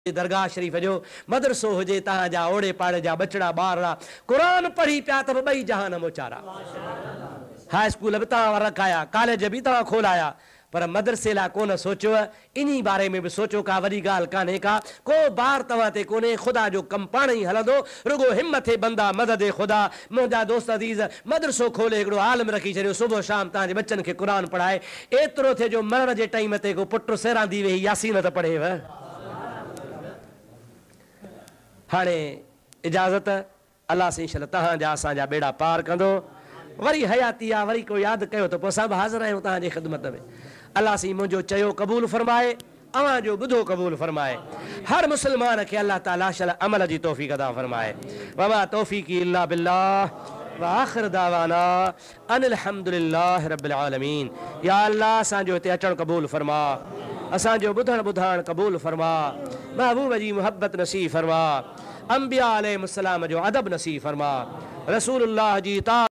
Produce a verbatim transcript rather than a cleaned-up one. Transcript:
दरगाह शरीफ जो मदरसो हुजे तहांजा ओड़े पाड़े जा बचड़ा ॿारड़ा कुरान पढ़ी पिया त ॿई जहान मोचारा हाई स्कूल भी तव्हां रखाया कॉलेज भी तव्हां खोलाया पर मदरसे लाइ कोन सोचियो इन्ही बारे में भी सोचो का वॾी ॻाल्हि कान्हे का को बार तव्हां ते कोन्हे खुदा जो कमु पाण ई हलंदो रुगो हिम्मत है बंदा मदद खुदा मुंहिंजा दोस्त अज़ीज़ मदरसो खोले हिकिड़ो आलम रखी छॾियो सुबुह शाम तव्हांजे बच्चनि खे क़ुर पढ़ाए एतिरो थिए जो मरण जे टाइम ते को पुटु सेरांदी वेही यासीन त पढ़ेव हाणे इजाज़त अल्लाह से इंशाअल्लाह तहांजा असांजा बेड़ा पार कंदो वरी हयाती आहे वरी कोई यादि कयो त पोइ सभु हाज़िर आहियूं तव्हांजी ख़िदमत में अल्लाह से मुंहिंजो चयो क़बूल फरमाए अवां जो ॿुधो क़बूल फरमाए हर मुस्लमान खे अल्लाह ताला शल अमल जी तौफ़ीक़ अता फरमाए वमा तौफ़ीक़ी इल्ला बिल्लाह व आख़िर दावाना अनिल हम्दुलिल्लाहि रब्बिल आलमीन या अल्लाह असांजो हिते अचणु क़बूल फरमा असांजो ॿुधणु ॿुधाइणु क़बूल फरमा महबूब जी मुहब्बत नसीब फरमा अंबिया अलैहिस्सलाम जो अदब नसीब फरमा रसूलुल्लाह जी ता